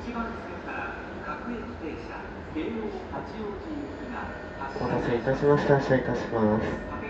お待たせいたしました。失礼いたします。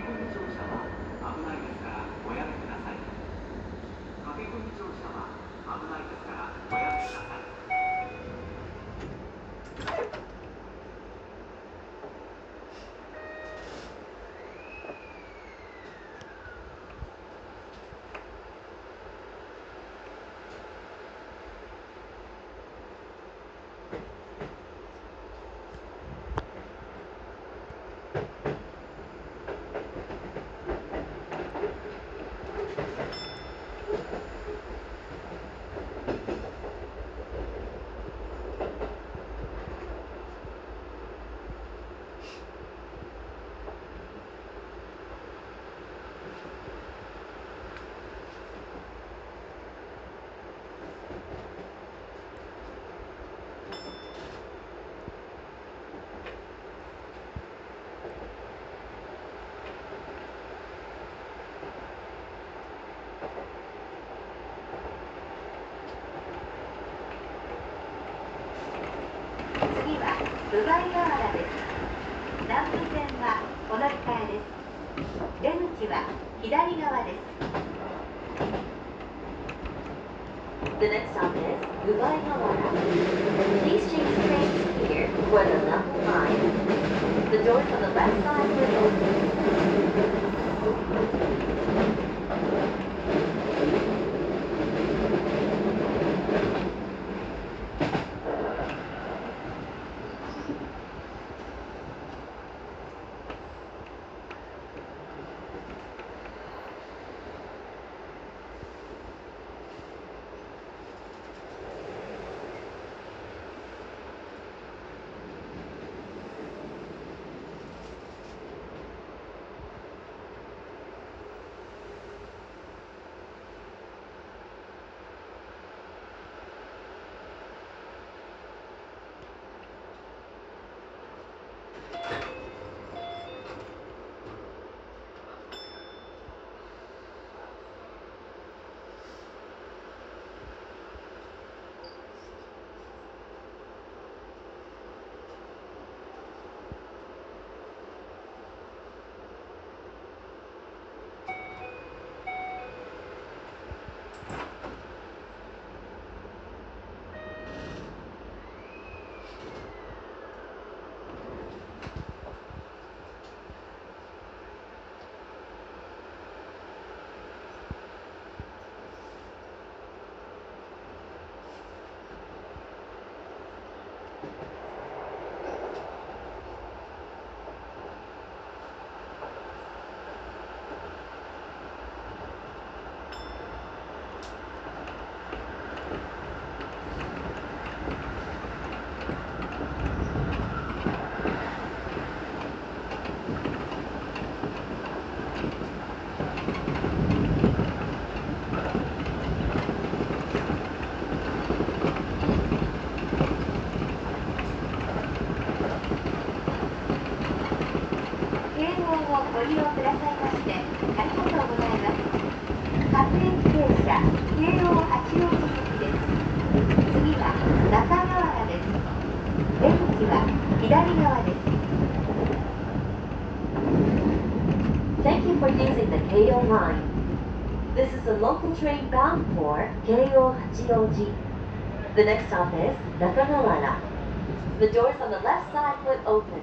次は分倍河原です。南武線はお乗り換えです。出口は左側です。The next stop is Dubai Gawara. Please change trains here for the Nambu line. The doors on the left side will open. ご利用くださいましてありがとうございます。各駅停車京王八王子行きです。次は中河原です。出口は左側です。Thank you for using the KO line. This is a local train bound for KO Hachioji. The next stop is Nakagawara. The doors on the left side will open.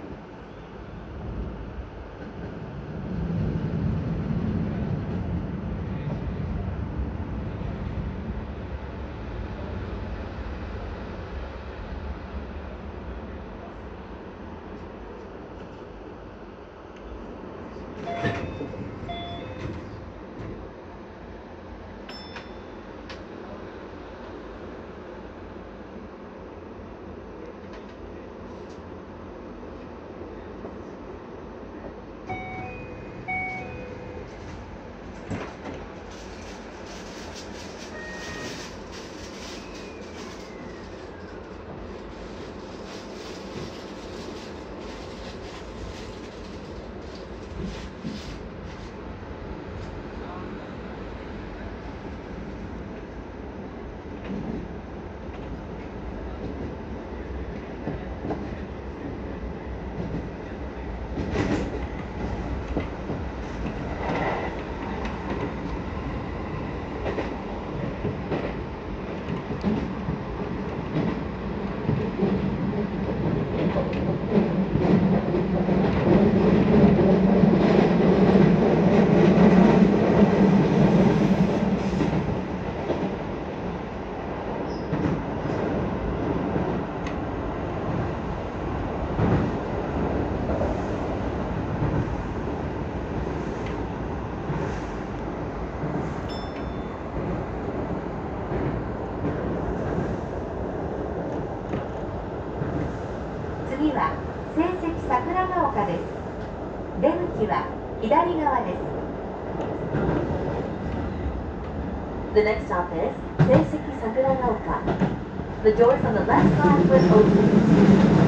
次は成績桜ヶ丘です。出口は左側です。The next stop is 成績桜ヶ丘. The doors on the left side will open.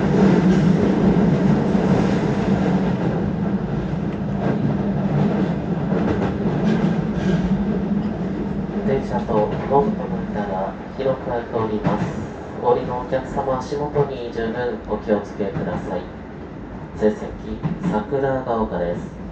電車とホームの間が広く空いております。お降りのお客様、足元に十分お気をつけください。成績桜ヶ丘です。